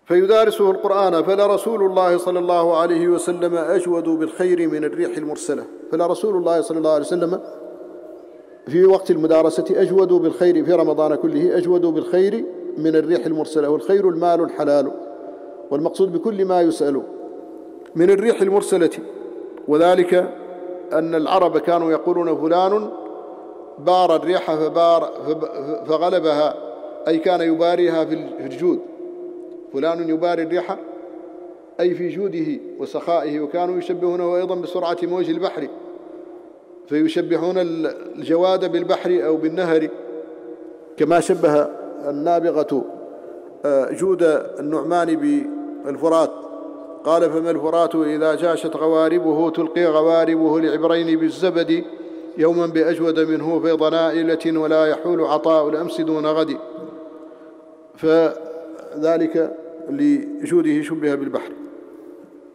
فيدارسه القرآن. فلرسول الله صلى الله عليه وسلم أجود بالخير من الريح المرسلة. فلرسول الله صلى الله عليه وسلم في وقت المدارسة أجود بالخير في رمضان كله، أجود بالخير من الريح المرسلة. والخير المال الحلال، والمقصود بكل ما يسأل من الريح المرسلة. وذلك أن العرب كانوا يقولون فلان بار الريح فغلبها، أي كان يباريها في الجود. فلان يباري الريح أي في جوده وسخائه. وكانوا يشبهونه أيضا بسرعة موج البحر، فيشبهون الجواد بالبحر أو بالنهر، كما شبه النابغة جود النعمان بالفرات. قال: فما الفرات إذا جاشت غواربه تلقي غواربه لعبرين بالزبد، يوما بأجود منه فيض نائلة ولا يحول عطاء الأمس دون غد. فذلك لجوده شبه بالبحر.